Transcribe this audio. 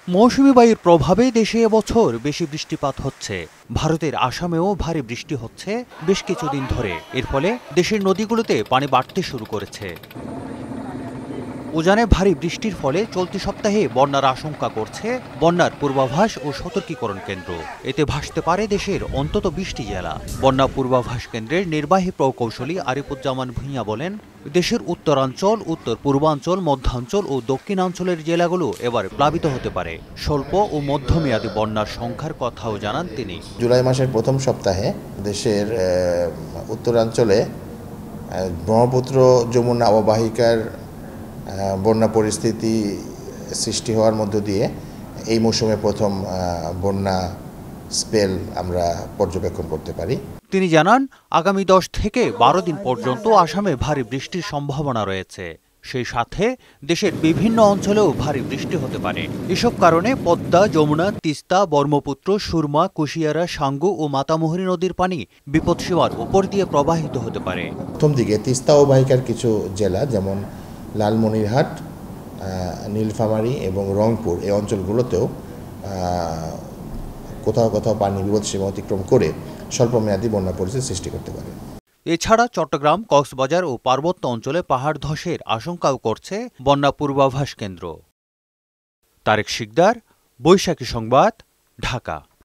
মৌসুমী বায়ুর প্রভাবে দেশে এবছর বেশি বৃষ্টিপাত হচ্ছে। ভারতের আসামেও ভারী বৃষ্টি হচ্ছে বেশ কিছুদিন ধরে। এর ফলে দেশের নদীগুলোতে পানি বাড়তে শুরু করেছে। উজানে ভারী বৃষ্টির ফলে চলতি সপ্তাহে বন্যার আশঙ্কা করছে বন্যার পূর্বাভাস ও সতর্কীকরণ কেন্দ্র। এতে ভাসতে পারে দেশের অন্তত ২০টি জেলা। বন্যা পূর্বাভাস কেন্দ্রের নির্বাহী প্রকৌশলী আরিফুজ্জামান ভূঁইয়া বলেন, দেশের উত্তরাঞ্চল, উত্তর পূর্বাঞ্চল, মধ্যাঞ্চল ও দক্ষিণাঞ্চলের জেলাগুলো এবার প্লাবিত হতে পারে। স্বল্প ও মধ্যমেয়াদী বন্যার সংখ্যার কথাও জানান তিনি। জুলাই মাসের প্রথম সপ্তাহে দেশের উত্তরাঞ্চলে ব্রহ্মপুত্র যমুনা অববাহিকার বন্যা পরিস্থিতি সৃষ্টি হওয়ার মধ্য দিয়ে এই মৌসুমে প্রথম বন্যা স্পেল আমরা পর্যবেক্ষণ করতে পারি। তিনি জানান, আগামী ১০ থেকে ১২ দিন পর্যন্ত আসামে ভারী বৃষ্টির সম্ভাবনা রয়েছে। সেই সাথে দেশের বিভিন্ন অঞ্চলেও ভারী বৃষ্টি হতে পারে। এসব কারণে পদ্মা, যমুনা, তিস্তা, ব্রহ্মপুত্র, সুরমা, কুশিয়ারা, সাঙ্গু ও মাতামুহুরী নদীর পানি বিপদসীমার উপর দিয়ে প্রবাহিত হতে পারে। প্রথম দিকে তিস্তা অববাহিকার কিছু জেলা যেমন লালমনিরহাট, নীলফামারী এবং রংপুর এই অঞ্চলগুলোতেও কোথাও কোথাও পানি বিপদসীমা অতিক্রম করে স্বল্পমেয়াদী বন্যা পরিস্থিতি সৃষ্টি করতে পারে। এছাড়া চট্টগ্রাম, কক্সবাজার ও পার্বত্য অঞ্চলে পাহাড় ধসের আশঙ্কাও করছে বন্যা পূর্বাভাস কেন্দ্র। তারেক শিকদার, বৈশাখী সংবাদ, ঢাকা।